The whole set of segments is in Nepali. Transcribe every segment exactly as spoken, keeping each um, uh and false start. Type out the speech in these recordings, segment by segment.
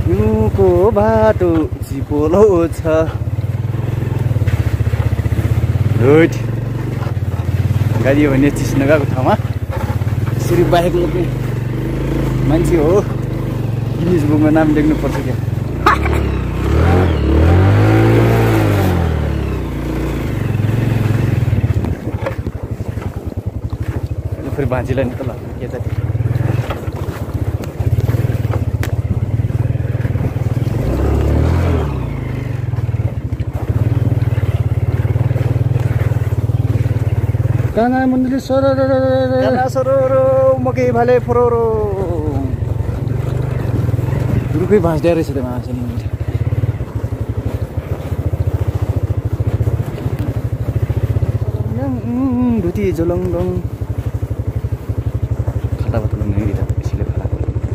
हिउँको बाटो चिपोलो छ रोड गाडी हो भने चिस नगएको ठाउँमा यसरी बाइक लोग्ने मान्छे हो गिनिज बुकमा नाम लेख्नु पर्छ क्या फेरि भाँचीलाई नि त ल के त काना मन्दिर सररो काना सररो मकै भाले फरोरो रुखै भाँच्दै रहेछ त मान्छे नि धुती जोलङडङ खाता बतल नहीं दिता इसलिए खड़ा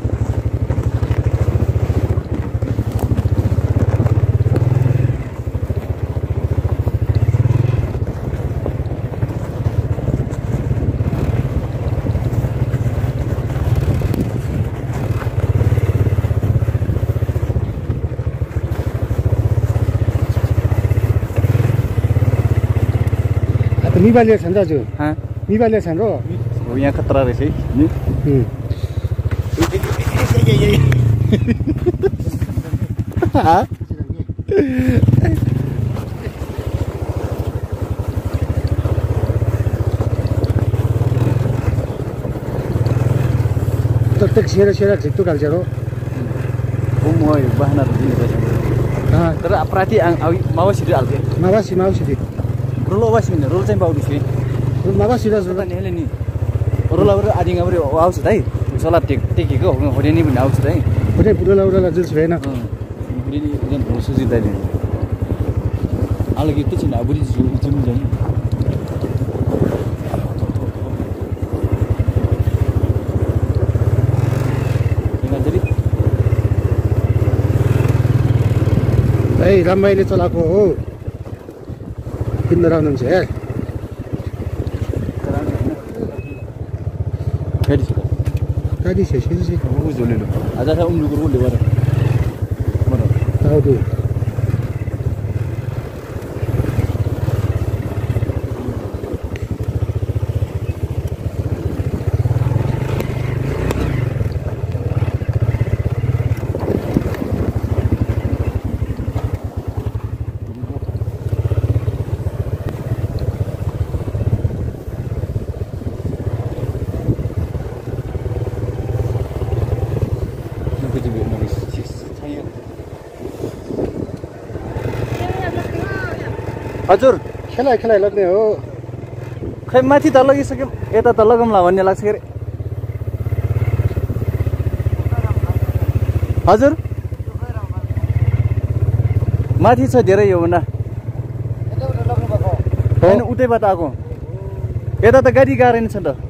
मिबाले छन् दाजु हाँ मिबाले छन् रो हो यहाँ खतरा रहेछ है तक सेरा सेरा झिक्तो खाल्छ रो ओ म बहाना त दिनु पर्छ तर प्राति मावासी हाल्थे मावासी मावासी रोल वासी नि रोल चाहिँ पाउँदैछु मावासी दाजु त नि हेले नि रोल अब आदिङा पनि आउँछ त है सला टेक टेकेको होडे नि पनि आउँछ त है होडे पुरो लाउरा जुल्स भएन पुरी नि जन भोसु जित्दै नि अलगि त छिन बुढी जु जुम जन ए रामबाईले चलाएको हो किन्नर आउनुहुन्छ यार गाडी छ गाडी छ छ छ उ जोलेलो आज त उम्लुको रोले गर मरो ताउदु हजुर खेलाइ खेलाइ लाग्ने हो खै माथि त लगिसक्यो यता त लगाउँला भन्ने लाग्छ के हजुर माथि छ धेरै यो भन्दा होइन उतैबाट आएको यता त गाडी गाह्रो नि छ त